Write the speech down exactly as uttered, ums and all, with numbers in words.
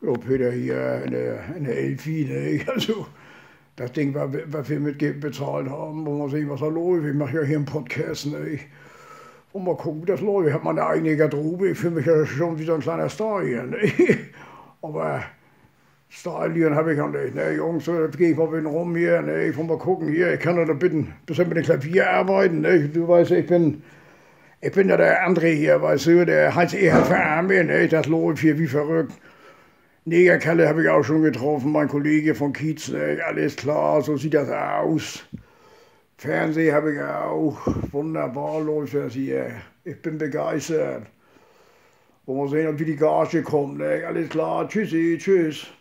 Ja, Peter, hier eine, eine Elfi, ne? Also, das Ding, was, was wir mit bezahlt haben, wollen wir sehen, was da läuft. Ich mache ja hier einen Podcast, ne? Und mal gucken, wie das läuft. Ich habe meine eigene Garderobe. Ich fühle mich ja schon wie so ein kleiner Star hier, ne? Aber Style hier habe ich ja nicht, ne? Jungs, so, jetzt gehe ich mal ein bisschen rum hier, ne? Ich will mal gucken hier. Ich kann doch ein bisschen, bisschen mit dem Klavier arbeiten, ne? Du weißt, ich bin, ich bin ja der André hier, weißt du, der Heinz Erhard für Arme, ne? Das läuft hier wie verrückt. Negerkalle habe ich auch schon getroffen, mein Kollege von Kiez, ne? Alles klar, so sieht das aus. Fernsehen habe ich auch, wunderbar läuft das hier. Ich bin begeistert. Wollen wir sehen, ob wie die Gage kommt, ne? Alles klar, tschüssi, tschüss.